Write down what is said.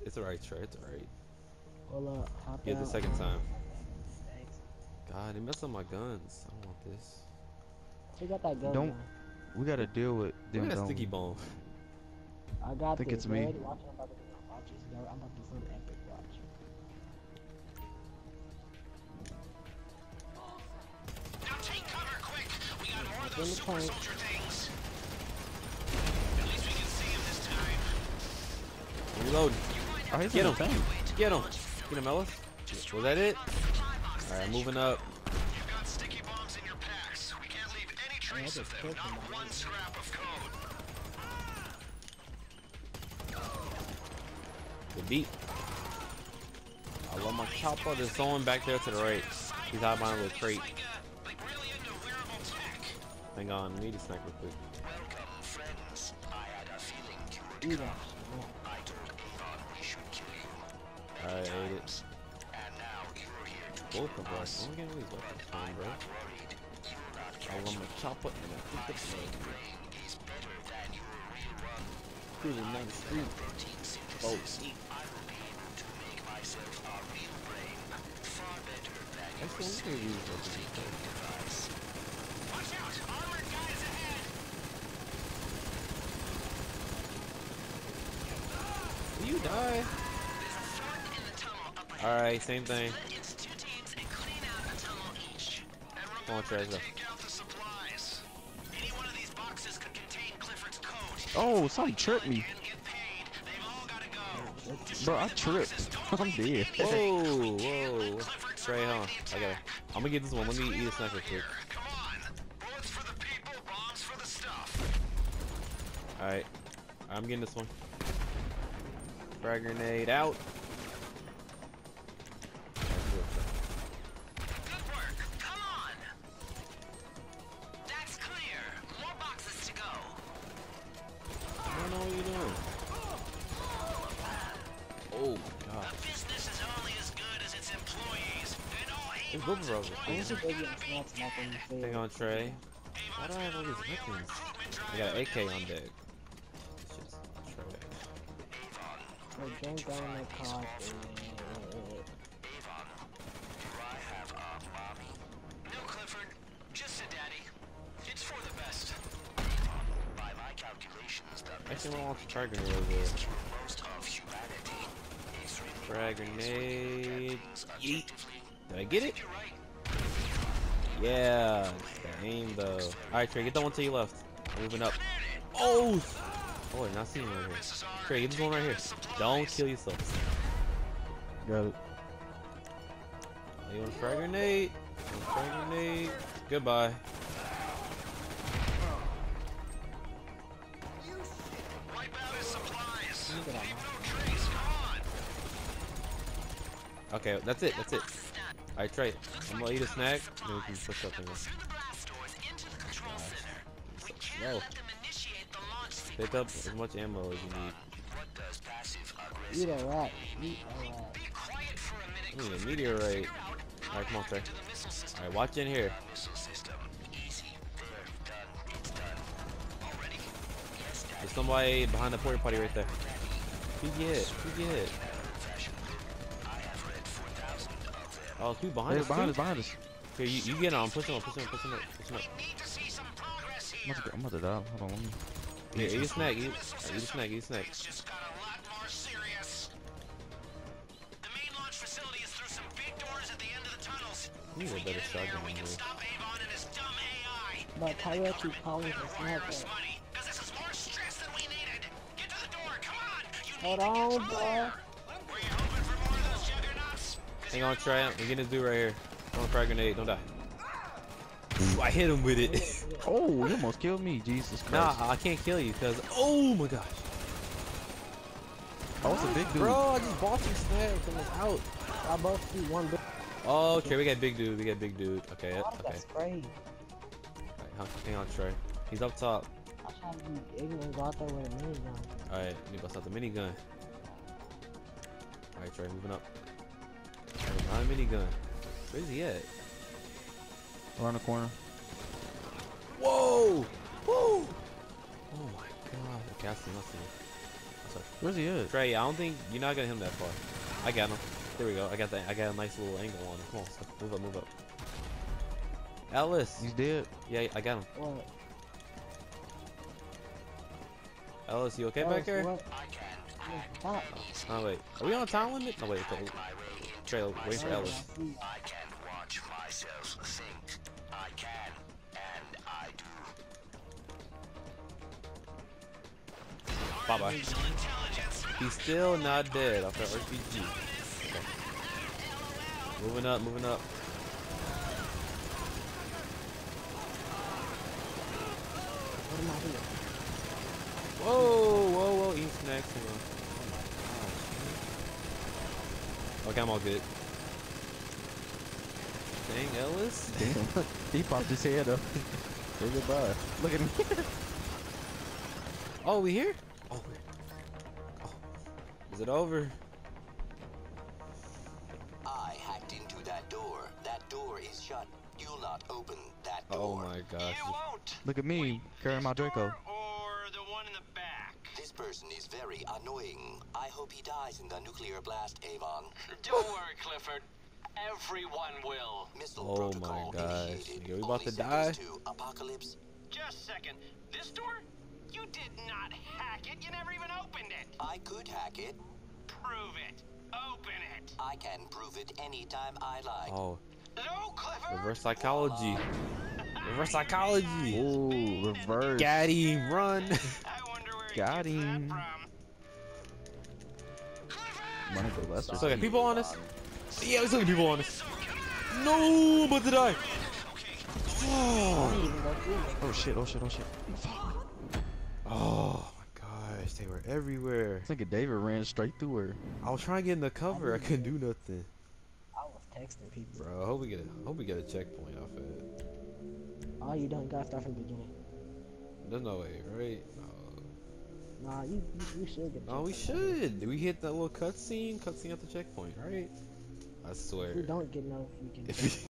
It's alright, Trey. It's alright. Hold up, hop Get the out. second time. Thanks. God, they messed up my guns. I don't want this. Who got that gun Don't. though? We gotta deal with Look at them, that don't sticky we? bone. I I got think this. it's You me. ready? Watch what I'm about to do. Watch this. I'm about to do something epic. Watch. Now take cover quick. We got more of In those the super tank. soldier things. At least we can see him this time. Reload. Oh, he's Get in him. the tank. Get him. Get him, Ellis. Was that it? Alright, moving up. You've got sticky bombs in your packs. We can't leave any trace I of just them. killed Not somebody. one scrap of code. The beat. I love my chopper. There's someone back there to the right. He's out behind with a crate. Like really into wearable tech. Hang on, I need a snack real quick. Welcome, friends. I had a feeling you would Eat come. that. I told Avon we should kill you. Alright, I ate it. And now you're here to Both kill of us. us. I'm getting these weapons from, bro. Not worried. You'll not I catch love me. my chopper and I think My it's fake brain is better than your real one. feeling down the street. Protein synthesis. I will be able to make myself a real brain. Far better than your That's the only thing these weapons do. device. Watch out! Armored guys ahead! Will you die? There's a front in the tunnel up ahead. Alright, same thing. Split into two teams and clean out a tunnel each. And Come on, remember Trey, to go. take out the supplies. Any one of these boxes could contain Clifford's code. Oh, something tripped me. And get paid. They've all gotta go. Bro, I tripped. I'm dead. Whoa, whoa. Trey, huh? I'm gonna get this one. Let me eat a snack real quick. Come on. Bullets for the people, bombs for the stuff. Alright. I'm getting this one. Frag grenade out. Good work. Come on. That's clear. More boxes to go. I don't know what you're doing. Oh my A god. business is only as good as its employees. And all It's Avon's Boober Brothers. I employees want are to baby gonna on be snacks back when you say Hang on, Trey. Why Avon's do I have all got a these real weapons? recruitment I drive got an AK on underway. deck. Shit's trash. So drink down the coffee. Avon, do I have a mommy? No, Clifford. Just a daddy. It's for the best. Avon, by my calculations, the Actually, I want to frag grenade over there. cure most of humanity. It's really Frag grenade. Yeet. objectively. Did I get it? You're right. Yeah. It's the aim though. Alright, Trey, get that one to your left. I'm moving up. Oh! Oh, I did not see him right here. Trey, get this one right here. Don't kill yourself. Got it. Oh, you want a frag grenade? You want a frag grenade? Goodbye. Wipe out his supplies. Look at that. Leave no trace. Come on. Okay, that's it. That's it. Alright, Trey. I'm gonna eat a snack. Then we can push up in here. Through the blast doors into the control center. We can't Slow. let them initiate the launch Pick up as much ammo as you need. What does passive Eat aggressive? a rat. Eat a rat. Be quiet for a minute. I need a Clifford. meteorite. Figure out how Alright, come on, to Trey. hack into the missile system. Alright, watch in here. Missile system. Easy. There. Done. It's done. Already? Yes, Daddy. There's somebody behind the porta potty right there. Who get? Who get? I have read 4,000 of them. Oh, two behind Hey, us. behind too? us, behind us. Here, you get on. Push him up. Push him up. Push him up. Push him up. We need to see some progress here. I'm about to die. Hold on, let me. Here, eat a snack. Eat, Missile eat a system. snack. Eat a snack. It's just got a lot more serious. The main launch facility is through some big doors at the end of the tunnels. You need a If we better get in there, shotgun we than can me. stop Avon and his dumb AI. But Tyler keep calling for Wire us snack. money, 'cause this is more stress than we needed. Get to the door, come on! You Hold need to on, get through bro. there. Were you hoping for more of those juggernauts? 'Cause Hang you're on, in Trey. luck. I'm getting this dude right here. Don't frag grenade. Don't die. Ooh, I hit him with it. Oh, you almost killed me. Jesus Nah, Christ. I can't kill you because. Oh my gosh. Oh, it's a big dude. Bro, I just bought you snacks and it's out. I both see one big. Oh, okay, we got big dude. We got big dude. Okay, Oh, okay. that's great. Alright, hang on, Trey. He's up top. I try to be ignorant out there with a minigun. Alright, let me bust out the minigun. Alright, Trey, moving up. Alright, not a minigun. Where's he at? Around the corner. Whoa! Whoa! Oh my god. Okay, I see him. Where's he at? Trey, I don't think you're not gonna hit him that far. I got him. There we go. I got that. I got a nice little angle on him. Come on, so move up, move up. Ellis. He's dead. Yeah, I got him. What? Ellis, you okay Ellis, back there? what? Stop. Oh wait, are we on a time limit? No wait, okay. Trey, wait for Ellis. I can watch myself think. I can, and I do. Bye bye. He's still not dead off that RPG. Okay. Moving up, moving up. What am I doing? Whoa, whoa, whoa, eat snacks. Okay, I'm all good. Dang, Ellis. Damn. He popped his head up. Say goodbye. Look at me. Oh, we here? Oh, is it over? I hacked into that door. That door is shut. You'll not open that Oh door. my gosh. You won't. Look at me carrying my Draco. Or the one in the back. This person is very annoying. I hope he dies in the nuclear blast, Avon. Don't worry, Clifford. Everyone will. Missile Oh protocol my gosh. initiated. Nigga, we about Only to seconds die? to apocalypse. Just a second. This door? You did not hack it. You never even opened it. I could hack it. Prove it. Open it. I can prove it anytime I like. Oh, No, Clifford. reverse psychology. Reverse psychology. Ooh, reverse. Got him, run. I wonder where Got he gets him. that from. Money for Lester. It's okay, people on us. Yeah, it's okay, people on us. No, but did I? I didn't even go through it. Oh shit, oh shit, oh shit. Oh my gosh, they were everywhere. I think David ran straight through her. I was trying to get in the cover, I couldn't do nothing. I was texting people. Bro, I hope we get a checkpoint off of it. Oh, you don't gotta start from the beginning. There's no way, right? No. Nah, you should get. No, we should. We hit that little cutscene at the checkpoint, right? I swear. If you don't get no, you can. If